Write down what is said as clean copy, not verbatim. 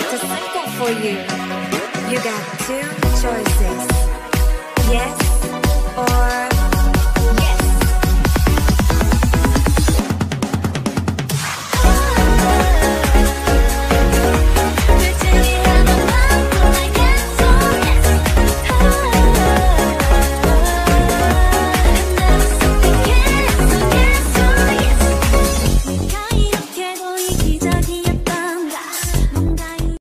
It's simple for you. You got two choices.